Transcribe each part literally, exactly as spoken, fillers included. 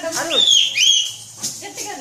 అరు గట్టిగా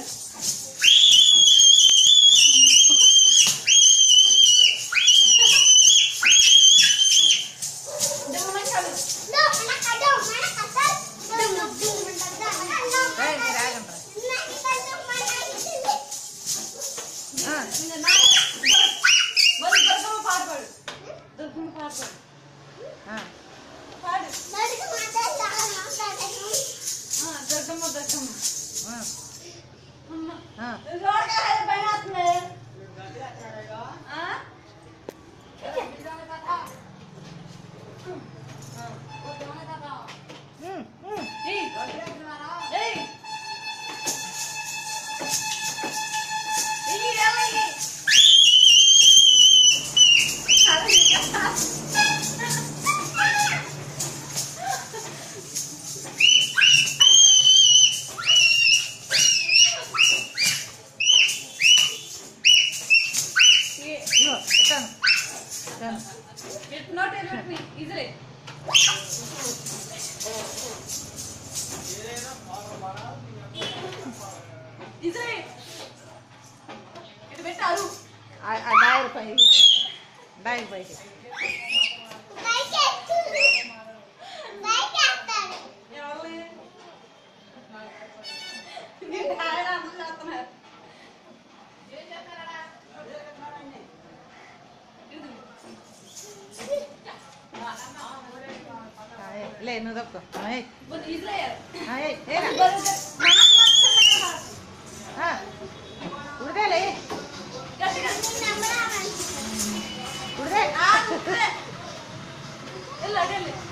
not able to easily. Easily. Itu betaru. Ada air pai. Baik baik. Baik itu. Baik apa? Ya Allah. Ini dah ada macam mana? ले नु दब को हाय बहुत इजले है हाय हे ना मास मास करना है हां उड़ दे ले कैसे कर नंबर उड़ दे आ उड़ दे ले ले